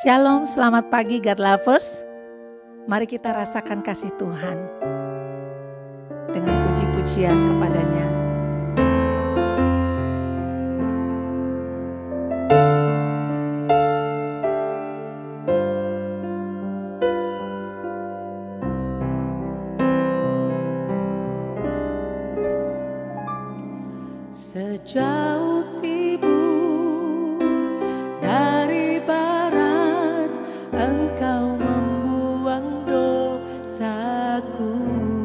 Shalom, selamat pagi God Lovers. Mari kita rasakan kasih Tuhan dengan puji-pujian kepadanya. Sejauh timur dari barat, Engkau membuang dosaku.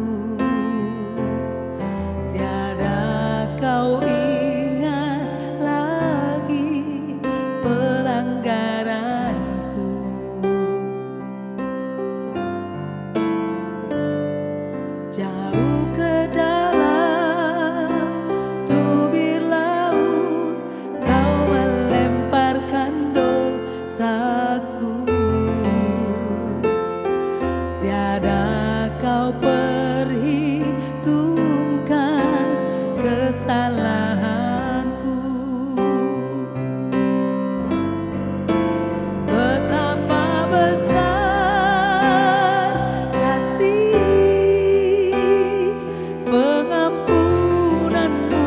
Tiada kau ingat lagi pelanggaranku. Jauh ke dalam tubir laut, kau melemparkan dosaku. Tiada kau perhitungkan kesalahanku. Betapa besar kasih pengampunanmu,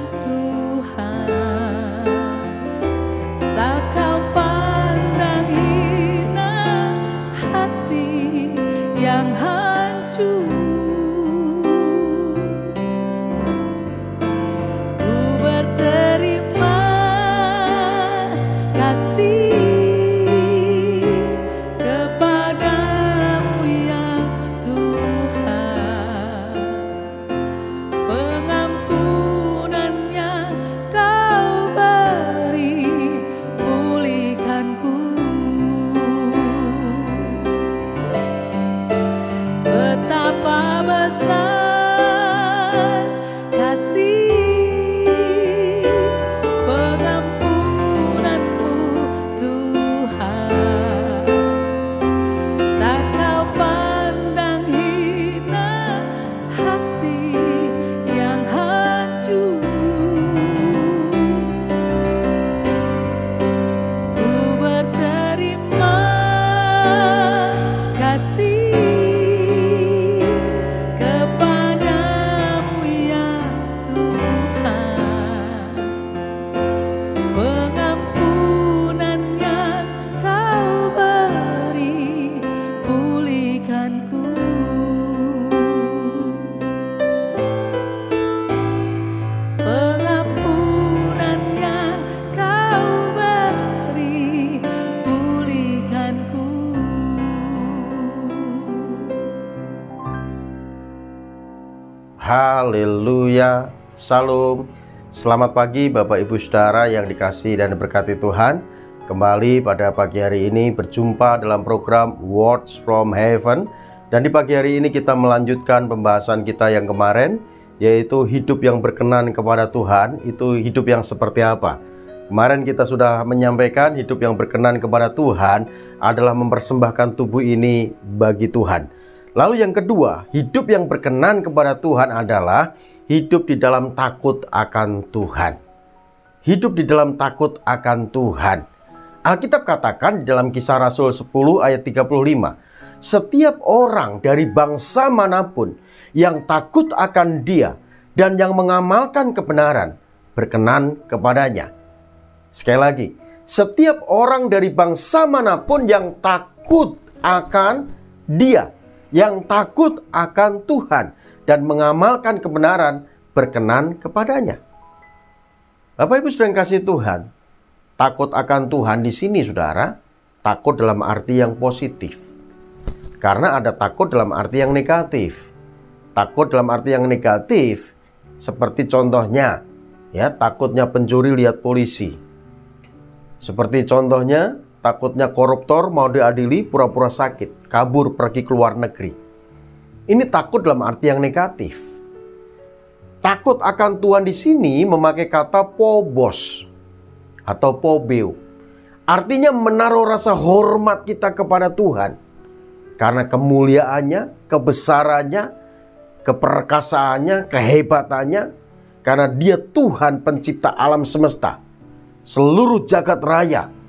Tuhan. Tak kau pandang hina hati yang hancur. Ku berterima kasih kepadamu ya Tuhan. Pengampunan yang kau beri pulihkanku. Betapa besar kasih pengampunanmu, Tuhan. Tak kau pandang hina hati yang hancur. Ku berterima kasih kepadamu ya Tuhan. Pengampunan yang kau beri pulihkanku. Pengampunan yang kau beri pulihkanku. Haleluya, Salam. Selamat pagi Bapak Ibu Saudara yang dikasihi dan diberkati Tuhan. Kembali pada pagi hari ini berjumpa dalam program Words from Heaven. Dan di pagi hari ini kita melanjutkan pembahasan kita yang kemarin, yaitu hidup yang berkenan kepada Tuhan. Itu hidup yang seperti apa? Kemarin kita sudah menyampaikan hidup yang berkenan kepada Tuhan adalah mempersembahkan tubuh ini bagi Tuhan. Lalu yang kedua, hidup yang berkenan kepada Tuhan adalah hidup di dalam takut akan Tuhan. Hidup di dalam takut akan Tuhan. Alkitab katakan di dalam Kisah Rasul 10 ayat 35, setiap orang dari bangsa manapun yang takut akan Dia dan yang mengamalkan kebenaran berkenan kepadanya. Sekali lagi, setiap orang dari bangsa manapun yang takut akan Dia, yang takut akan Tuhan dan mengamalkan kebenaran berkenan kepadanya. Bapak Ibu Saudara yang kasih Tuhan, takut akan Tuhan di sini Saudara, takut dalam arti yang positif. Karena ada takut dalam arti yang negatif. Takut dalam arti yang negatif seperti contohnya, ya, takutnya pencuri lihat polisi. Seperti contohnya, takutnya koruptor mau diadili pura-pura sakit, kabur pergi ke luar negeri. Ini takut dalam arti yang negatif. Takut akan Tuhan di sini memakai kata phobos atau phobeo. Artinya menaruh rasa hormat kita kepada Tuhan karena kemuliaannya, kebesarannya, keperkasaannya, kehebatannya, karena Dia Tuhan pencipta alam semesta, seluruh jagat raya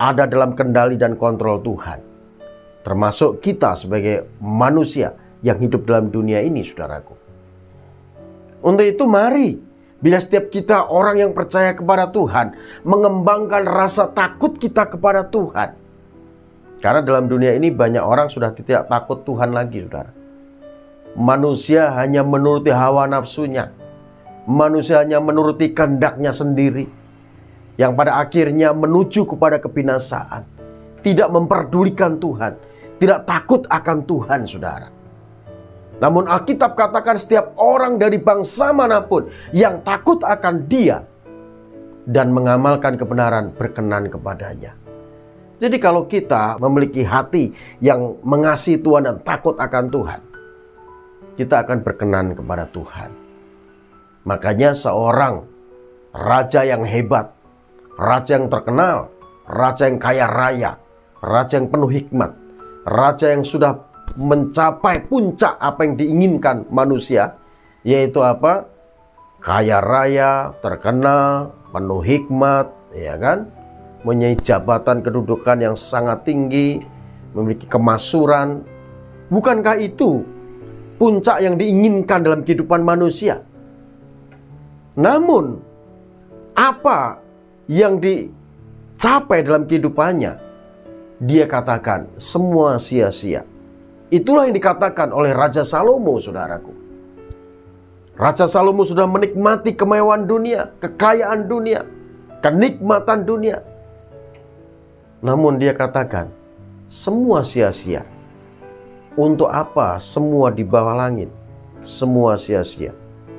ada dalam kendali dan kontrol Tuhan. Termasuk kita sebagai manusia yang hidup dalam dunia ini, saudaraku. Untuk itu mari, bila setiap kita orang yang percaya kepada Tuhan, mengembangkan rasa takut kita kepada Tuhan. Karena dalam dunia ini banyak orang sudah tidak takut Tuhan lagi, saudara. Manusia hanya menuruti hawa nafsunya. Manusia hanya menuruti kehendaknya sendiri, yang pada akhirnya menuju kepada kebinasaan. Tidak memperdulikan Tuhan, tidak takut akan Tuhan, saudara. Namun Alkitab katakan setiap orang dari bangsa manapun yang takut akan Dia dan mengamalkan kebenaran berkenan kepadanya. Jadi kalau kita memiliki hati yang mengasihi Tuhan dan takut akan Tuhan, kita akan berkenan kepada Tuhan. Makanya seorang raja yang hebat, raja yang terkenal, raja yang kaya raya, raja yang penuh hikmat, raja yang sudah mencapai puncak apa yang diinginkan manusia, yaitu apa? Kaya raya, terkenal, penuh hikmat, ya kan? Mempunyai jabatan kedudukan yang sangat tinggi, memiliki kemasyhuran. Bukankah itu puncak yang diinginkan dalam kehidupan manusia? Namun, apa yang dicapai dalam kehidupannya? Dia katakan, semua sia-sia. Itulah yang dikatakan oleh Raja Salomo, saudaraku. Raja Salomo sudah menikmati kemewahan dunia, kekayaan dunia, kenikmatan dunia. Namun dia katakan, semua sia-sia. Untuk apa semua di bawah langit? Semua sia-sia.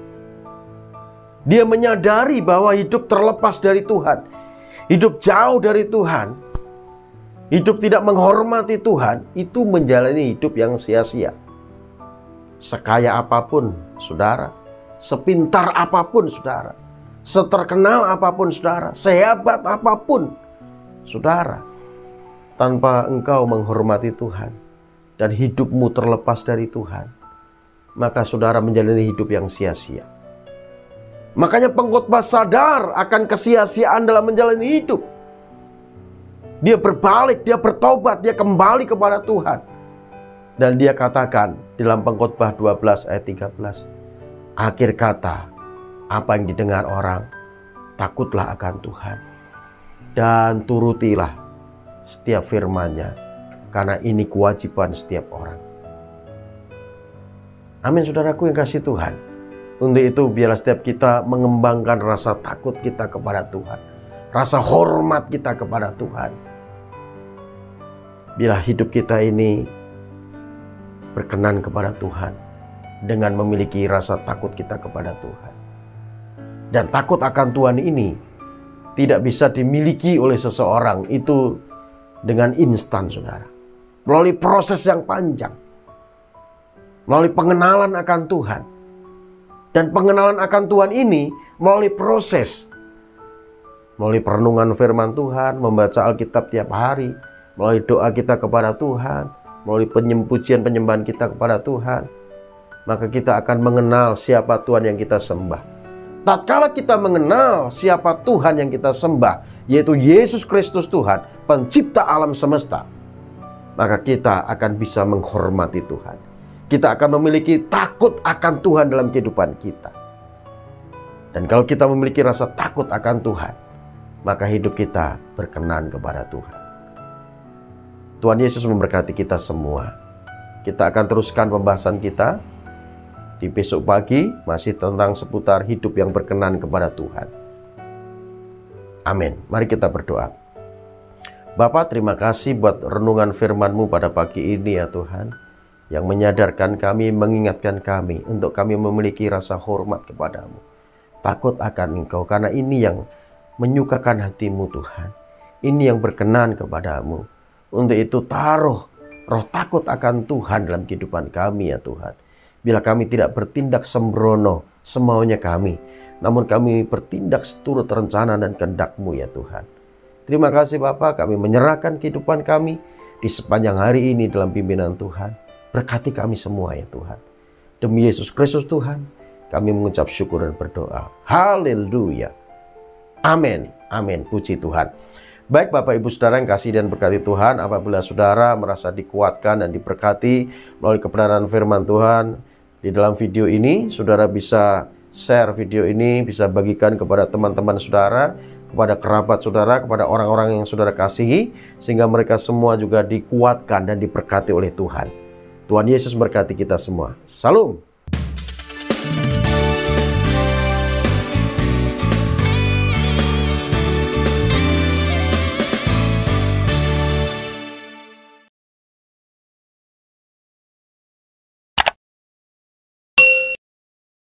Dia menyadari bahwa hidup terlepas dari Tuhan, hidup jauh dari Tuhan, hidup tidak menghormati Tuhan, itu menjalani hidup yang sia-sia. Sekaya apapun, saudara, sepintar apapun, saudara, seterkenal apapun, saudara, sehebat apapun, saudara, tanpa engkau menghormati Tuhan dan hidupmu terlepas dari Tuhan, maka saudara menjalani hidup yang sia-sia. Makanya pengkhotbah sadar akan kesia-siaan dalam menjalani hidup. Dia berbalik, dia bertobat, dia kembali kepada Tuhan. Dan dia katakan dalam pengkhotbah 12 ayat 13, akhir kata, apa yang didengar orang, takutlah akan Tuhan. Dan turutilah setiap firman-Nya, karena ini kewajiban setiap orang. Amin, saudaraku yang kasih Tuhan. Untuk itu biarlah setiap kita mengembangkan rasa takut kita kepada Tuhan, rasa hormat kita kepada Tuhan. Bila hidup kita ini berkenan kepada Tuhan dengan memiliki rasa takut kita kepada Tuhan. Dan takut akan Tuhan ini tidak bisa dimiliki oleh seseorang itu dengan instan, saudara. Melalui proses yang panjang, melalui pengenalan akan Tuhan. Dan pengenalan akan Tuhan ini melalui proses, melalui perenungan firman Tuhan, membaca Alkitab tiap hari, melalui doa kita kepada Tuhan, melalui pujian penyembahan kita kepada Tuhan, maka kita akan mengenal siapa Tuhan yang kita sembah. Tatkala kita mengenal siapa Tuhan yang kita sembah, yaitu Yesus Kristus Tuhan, pencipta alam semesta, maka kita akan bisa menghormati Tuhan. Kita akan memiliki takut akan Tuhan dalam kehidupan kita. Dan kalau kita memiliki rasa takut akan Tuhan, maka hidup kita berkenan kepada Tuhan. Tuhan Yesus memberkati kita semua. Kita akan teruskan pembahasan kita di besok pagi, masih tentang seputar hidup yang berkenan kepada Tuhan. Amin. Mari kita berdoa. Bapa, terima kasih buat renungan firman-Mu pada pagi ini ya Tuhan, yang menyadarkan kami, mengingatkan kami untuk kami memiliki rasa hormat kepadamu, takut akan Engkau, karena ini yang menyukakan hati-Mu Tuhan, ini yang berkenan kepadamu. Untuk itu taruh roh takut akan Tuhan dalam kehidupan kami ya Tuhan. Bila kami tidak bertindak sembrono semaunya kami, namun kami bertindak seturut rencana dan kehendak-Mu ya Tuhan. Terima kasih Bapa, kami menyerahkan kehidupan kami di sepanjang hari ini dalam pimpinan Tuhan. Berkati kami semua ya Tuhan. Demi Yesus Kristus Tuhan, kami mengucap syukur dan berdoa. Haleluya. Amin. Amin. Puji Tuhan. Baik Bapak Ibu Saudara yang kasih dan berkati Tuhan, apabila saudara merasa dikuatkan dan diberkati melalui kebenaran firman Tuhan di dalam video ini, saudara bisa share video ini, bisa bagikan kepada teman-teman saudara, kepada kerabat saudara, kepada orang-orang yang saudara kasihi, sehingga mereka semua juga dikuatkan dan diberkati oleh Tuhan. Tuhan Yesus berkati kita semua. Salam.